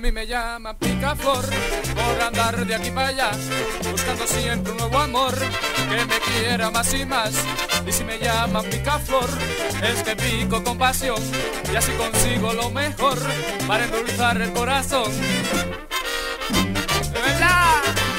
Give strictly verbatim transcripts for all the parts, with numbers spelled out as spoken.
mí me llaman picaflor por andar de aquí para allá, buscando siempre un nuevo amor que me quiera más y más. Y si me llaman picaflor es que pico con pasión y así consigo lo mejor para endulzar el corazón. ¡De verdad!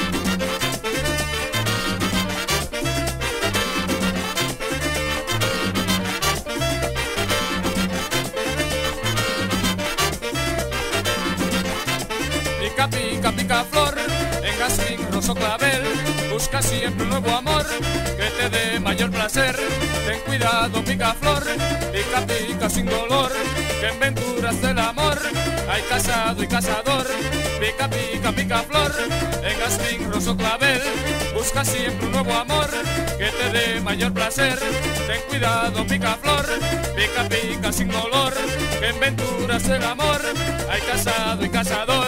Pica, pica, picaflor, en jazmín, roso, clavel, busca siempre un nuevo amor que te dé mayor placer. Ten cuidado, picaflor, pica, pica sin dolor, que en venturas del amor hay casado y cazador. Pica, pica, picaflor, en jazmín, roso, clavel, busca siempre un nuevo amor que te dé mayor placer. Ten cuidado, picaflor, pica, pica sin dolor, que en venturas del amor hay casado y cazador.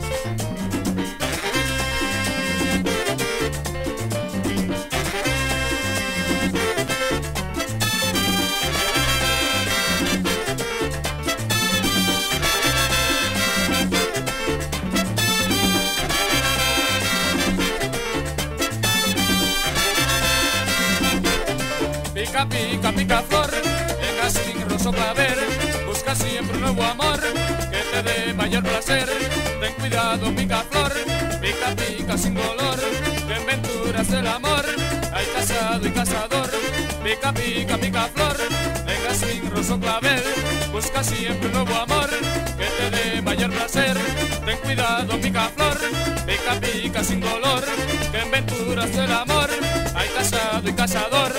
Pica, pica, picaflor, en jazmín, roso, clavel, busca siempre un nuevo amor que te dé mayor placer. Ten cuidado, picaflor, pica, pica sin dolor, que en venturas del amor hay casado y cazador. Pica, pica, picaflor, en jazmín, roso, clavel, busca siempre un nuevo amor que te dé mayor placer. Ten cuidado, picaflor, pica, pica sin dolor, que en venturas del amor hay casado y cazador.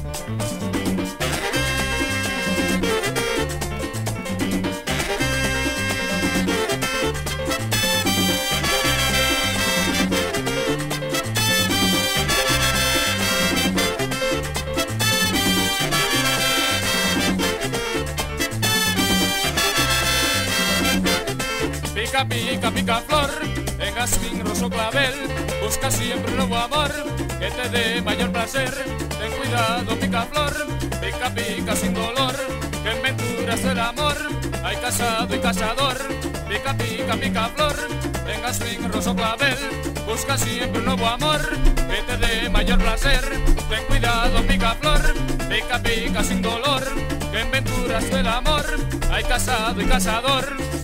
Pica, pica, picaflor, en jazmín, roso, clavel, busca siempre un nuevo amor que te dé mayor placer. Ten cuidado, picaflor, pica, pica sin dolor, que en venturas del amor hay casado y cazador. Pica, pica, picaflor, en jazmín, roso, clavel, busca siempre un nuevo amor que te dé mayor placer. Ten cuidado, picaflor, pica, pica sin dolor, que en venturas del amor hay casado y cazador.